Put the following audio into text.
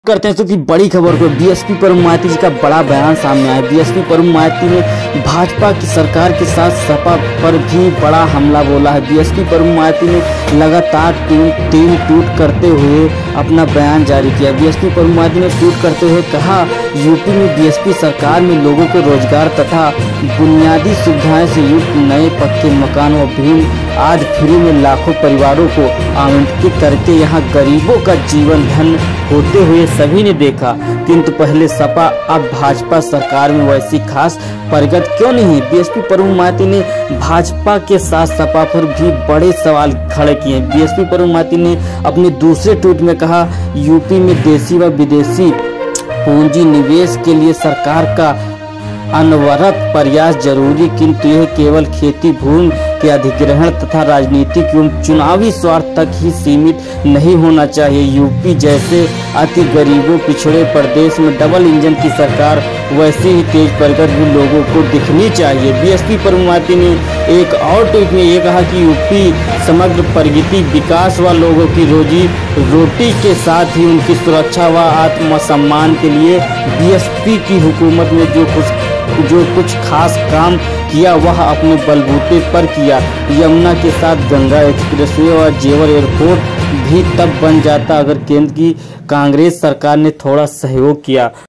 करते हैं कि बड़ी खबर को बीएसपी प्रमुख मायावती जी का बड़ा बयान सामने आया। बीएसपी प्रमुख मायावती ने भाजपा की सरकार के साथ सपा पर भी बड़ा हमला बोला है। बीएसपी प्रमुख मायावती ने लगातार तीन ट्वीट करते हुए अपना बयान जारी किया। बीएसपी प्रमुख मायावती ने ट्वीट करते हुए कहा, यूपी में बीएसपी सरकार में लोगों को रोजगार तथा बुनियादी सुविधाएं से युक्त नए पक्के मकान व भीम आज फ्री में लाखों परिवारों को आवंटित करके यहाँ गरीबों का जीवन धन होते हुए सभी ने देखा, किंतु पहले सपा अब भाजपा सरकार में वैसी खास प्रगति क्यों नहीं है। बीएसपी प्रमुख मायावती ने भाजपा के साथ सपा पर भी बड़े सवाल खड़े किए। बीएसपी प्रमुख मायावती ने अपने दूसरे ट्वीट में कहा, यूपी में देशी व विदेशी पूंजी निवेश के लिए सरकार का अनवरत प्रयास जरूरी, किंतु यह केवल खेती भूमि के अधिग्रहण तथा राजनीतिक एवं चुनावी स्वार्थ तक ही सीमित नहीं होना चाहिए। यूपी जैसे अति गरीबों पिछड़े प्रदेश में डबल इंजन की सरकार वैसी ही तेज प्रगति भी लोगों को दिखनी चाहिए। बीएसपी प्रमुख मायावती ने एक और ट्वीट में ये कहा कि यूपी समग्र प्रगति विकास व लोगों की रोजी रोटी के साथ ही उनकी सुरक्षा व आत्मसम्मान के लिए बीएसपी की हुकूमत में जो कुछ खास काम किया वह अपने बलबूते पर किया। यमुना के साथ गंगा एक्सप्रेसवे और जेवर एयरपोर्ट भी तब बन जाता अगर केंद्र की कांग्रेस सरकार ने थोड़ा सहयोग किया।